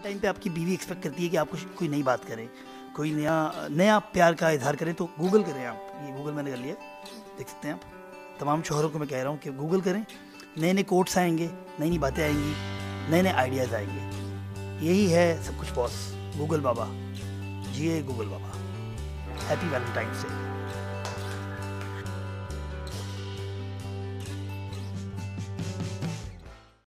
Time पे आपकी बीवी एक्सपेक्ट करती है कि आपको कोई नई बात करे, कोई नया प्यार का इजहार करे, तो गूगल करें आप। ये गूगल मैंने कर लिया, देख सकते हैं आप। तमाम शोहरों को मैं कह रहा हूँ कि गूगल करें, नए नए कोट्स आएंगे, नई नई बातें आएंगी, नए नए आइडियाज़ आएंगे। यही है सब कुछ बॉस, गूगल बाबा। जिए गूगल बाबा। Happy Valentine's day.